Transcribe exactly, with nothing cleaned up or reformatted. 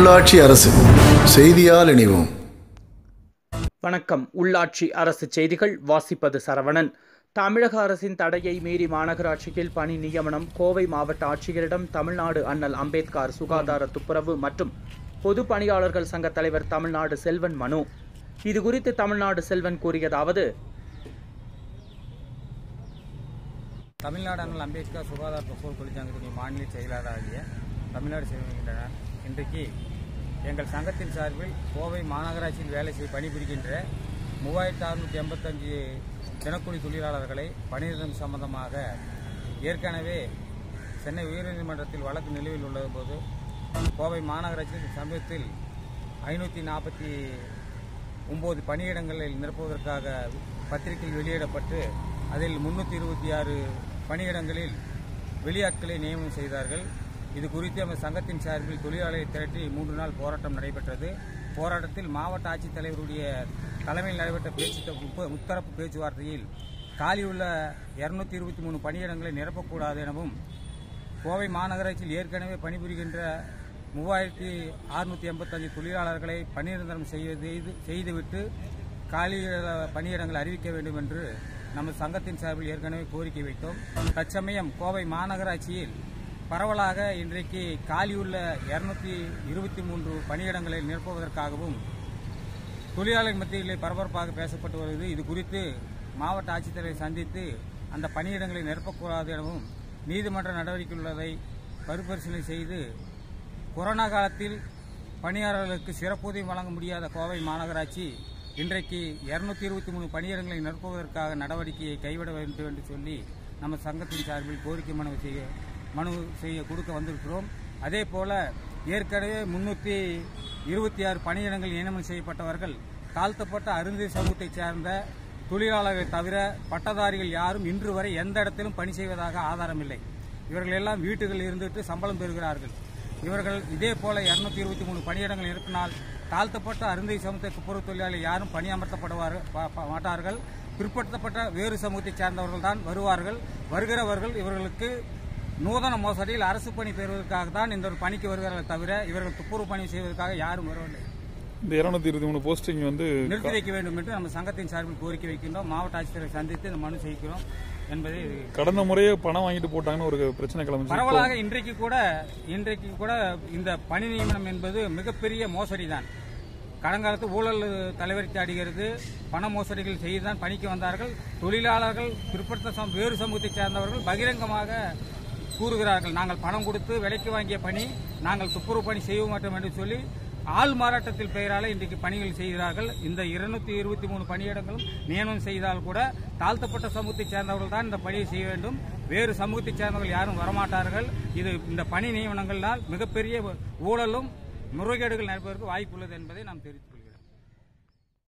உள்ளாட்சி அரசு செய்தியால் இணைவோம். வணக்கம். உள்ளாட்சி அரசு செய்திகள் வாசிப்பது சரவணன். தமிழக அரசின் தடையை மீறி மாநகராட்சியில் பணி நியமனம். கோவை மாவட்ட ஆட்சியரிடம் தமிழ்நாடு அண்ணல் அம்பேத்கர் சுகாதார துப்புரவு மற்றும் பொது பணியாளர்கள் சங்க தலைவர் தமிழ்நாடு செல்வன் மனு. இதுகுறித்து தமிழ்நாடு செல்வன் கூறியதாவது: தமிழ்நாடு அண்ணல் அம்பேத்கர் சுகாதார துப்புரவு தொழிற்சங்கத்தின் மாநில செயலாளராகிய தமிழ்நாடு செல்வன் இன்றைக்கு எங்கள் சங்கத்தின் சார்பில் கோவை மாநகராட்சியில் வேலை செய்ய பணிபுரிகின்ற மூவாயிரத்தி அறுநூற்றி எண்பத்தஞ்சு தினக்கூலி தொழிலாளர்களை பணியிடம் சம்பந்தமாக ஏற்கனவே சென்னை உயர்நீதிமன்றத்தில் வழக்கு நிலுவையில் உள்ள போது கோவை மாநகராட்சி சமீபத்தில் ஐநூற்றி நாற்பத்தி ஒன்பது பணியிடங்களில் நிரப்புவதற்காக பத்திரிகையில் வெளியிடப்பட்டு அதில் முன்னூற்றி இருபத்தி ஆறு பணியிடங்களில் வெளியாட்களை நியமனம் செய்தார்கள். இது குறித்து நம்ம சங்கத்தின் சார்பில் தொழிலாளர்களை திரட்டி மூன்று நாள் போராட்டம் நடைபெற்றது. போராட்டத்தில் மாவட்ட ஆட்சித்தலைவருடைய தலைமையில் நடைபெற்ற பேச்சு முத்தரப்பு பேச்சுவார்த்தையில் காலியுள்ள இருநூத்தி இருபத்தி மூணு பணியிடங்களை நிரப்பக்கூடாது எனவும், கோவை மாநகராட்சியில் ஏற்கனவே பணிபுரிகின்ற மூவாயிரத்தி அறுநூற்றி எண்பத்தஞ்சு தொழிலாளர்களை பணிநிரந்தரம் செய்வது செய்துவிட்டு காலி பணியிடங்கள் அறிவிக்க வேண்டும் என்று நமது சங்கத்தின் சார்பில் ஏற்கனவே கோரிக்கை வைத்தோம். தற்சமயம் கோவை மாநகராட்சியில் பரவலாக இன்றைக்கு காலியுள்ள இருநூத்தி இருபத்தி மூன்று பணியிடங்களை நிரப்புவதற்காகவும் தொழிலாளர் மத்தியிலே பரபரப்பாக பேசப்பட்டு வருகிறது. இது குறித்து மாவட்ட ஆட்சித்தலைவரை சந்தித்து அந்த பணியிடங்களை நிரப்பக்கூடாது எனவும் நீதிமன்ற நடவடிக்கை உள்ளதை மறுபரிசீலனை செய்து கொரோனா காலத்தில் பணியாளர்களுக்கு சிறப்பூதியம் வழங்க முடியாத கோவை மாநகராட்சி இன்றைக்கு இருநூத்தி இருபத்தி மூணு பணியிடங்களை நிரப்புவதற்காக நடவடிக்கையை கைவிட வேண்டும் என்று சொல்லி நம்ம சங்கத்தின் சார்பில் கோரிக்கை மனு செய்ய மனு செய்ய கொடுக்க வந்திருக்கிறோம். அதே போல ஏற்கனவே முன்னூற்றி இருபத்தி ஆறு பணியிடங்கள் நியமனம் செய்யப்பட்டவர்கள் தாழ்த்தப்பட்ட அருந்தி சமூகத்தைச் சேர்ந்த தொழிலாளர்களை தவிர பட்டதாரிகள் யாரும் இன்று வரை எந்த இடத்திலும் பணி செய்வதாக ஆதாரம் இல்லை. இவர்கள் எல்லாம் வீட்டுகளில் இருந்துட்டு சம்பளம் பெறுகிறார்கள். இவர்கள் இதே போல இருநூத்தி இருபத்தி மூணு பணியிடங்கள் இருப்பினால் தாழ்த்தப்பட்ட அருந்தி சமூகத்தை துப்புரவு தொழிலாளர்கள் யாரும் பணியமர்த்தப்படுவார்கள் மாட்டார்கள். பிற்படுத்தப்பட்ட வேறு சமூகத்தைச் சேர்ந்தவர்கள் தான் வருவார்கள். வருகிறவர்கள் இவர்களுக்கு நூதன மோசடியில் அரசு பணி பெறுவதற்காக தான் இந்த ஒரு பணிக்கு வருகிறார்கள் தவிர இவர்கள் துப்புரவு பணி செய்வதற்காக யாரும் வரவில்லை. இந்த இருநூத்தி இருபத்தி மூணு போஸ்டிங் வந்து நிறுத்தி வைக்க வேண்டும் என்று நம்ம சங்கத்தின் சார்பில் கோரிக்கை வைக்கின்றோம். மாவட்ட ஆட்சியரை சந்தித்து இந்த மனு செய்கிறோம் என்பதை கடந்த முறையே பணம் வாங்கிட்டு போட்டாங்கன்னு ஒரு பிரச்சனை கிளம்பி பரவலாக இன்றைக்கு கூட இன்றைக்கு கூட இந்த பணி நியமனம் என்பது மிகப்பெரிய மோசடி தான். கடங்காலத்து ஊழல் தலைவரித்து அடிக்கிறது, பண மோசடிகள் செய்துதான் பணிக்கு வந்தார்கள். தொழிலாளர்கள் பிற்படுத்த வேறு சமூகத்தைச் சேர்ந்தவர்கள் பகிரங்கமாக கூறுகிறார்கள், நாங்கள் பணம் கொடுத்து விலைக்கு வாங்கிய பணி, நாங்கள் துப்புரவு பணி செய்ய மாட்டோம் என்று சொல்லி ஆள் மாறாட்டத்தில் பெயரால இன்றைக்கு பணிகள் செய்கிறார்கள். இந்த இருநூத்தி இருபத்தி மூணு பணியிடங்களும் நியமனம் செய்தால் கூட தாழ்த்தப்பட்ட சமூகத்தைச் சேர்ந்தவர்கள் தான் இந்த பணியை செய்ய வேண்டும். வேறு சமூகத்தைச் சேர்ந்தவர்கள் யாரும் வரமாட்டார்கள். இது இந்த பணி நியமனங்களால் மிகப்பெரிய ஊழலும் முறைகேடுகள் நடப்பதற்கு வாய்ப்புள்ளது என்பதை நாம் தெரிவித்தோம்.